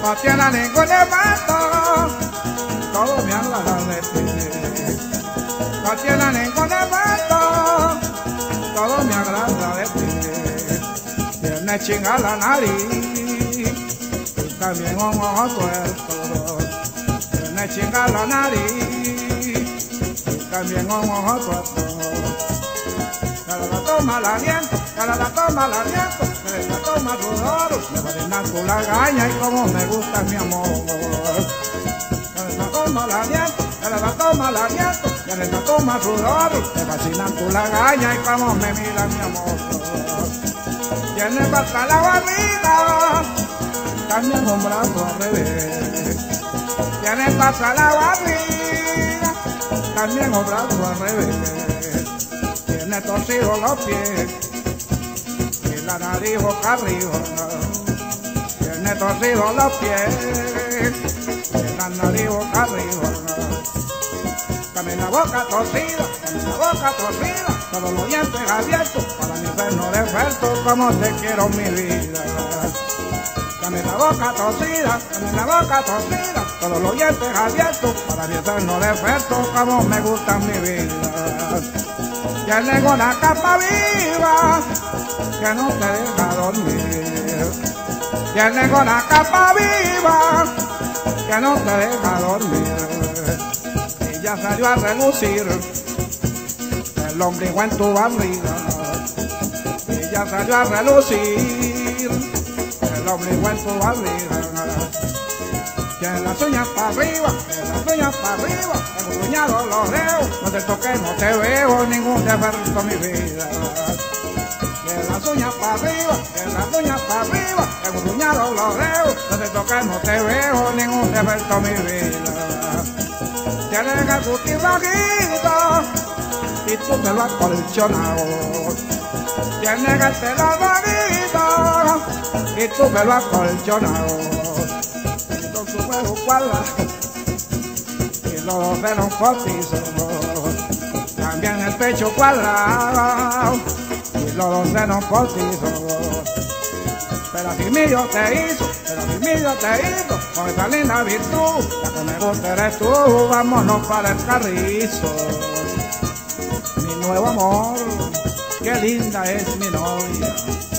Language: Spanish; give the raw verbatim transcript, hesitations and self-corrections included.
no tiene ningún defecto, todo me agrada de ti. No tiene ningún defecto, todo me agrada de ti. Tiene chinga la nariz y también un ojo tuerto. Tiene chinga la nariz y también un ojo tuerto. Cada la toma la aliento, cada la toma la aliento, cada la toma sudor, me marina tu lagaña y como me gusta mi amor. Cada la toma la aliento, cada la toma la aliento, cada la toma sudor, me fascina tu lagaña y como me mira mi amor. Tiene pasta la barriga, también un brazo al revés. Tiene pasta la barriga, también un brazo al revés. Tiene torcido los pies y la nariz boca arriba. Tiene torcido los pies y la nariz boca arriba. Camina boca torcida, camina boca torcida, todos los dientes abiertos para mi infierno defecto, como te quiero mi vida. Camina boca torcida, camina boca torcida, todos los dientes abiertos para mi infierno defecto, como me gusta mi vida. Tiene una capa viva que no te deja dormir. Tiene una capa viva que no te deja dormir. Y ya salió a relucir el ombligo en tu barriga. Y ya salió a relucir el ombligo en tu barriga. Tiene las uñas para arriba, tiene las uñas para arriba, engruñados los dedos, no te toques, no te veo ningún defecto mi vida. Tiene las uñas para arriba, tiene las uñas para arriba, engruñados los dedos, no te toques, no te veo ningún defecto mi vida. Tiene el cutis bajito y tú te lo has colchonado. Tiene el pelo bajito y tú me lo has colchonado. Cuadra, y los dos senos cortizos, también el pecho cuadrado y los dos senos cortizos. Pero así mío te hizo, pero así mío te hizo, con esa linda virtud, la que me gusta eres tú, vámonos para el Carrizo. Mi nuevo amor, qué linda es mi novia.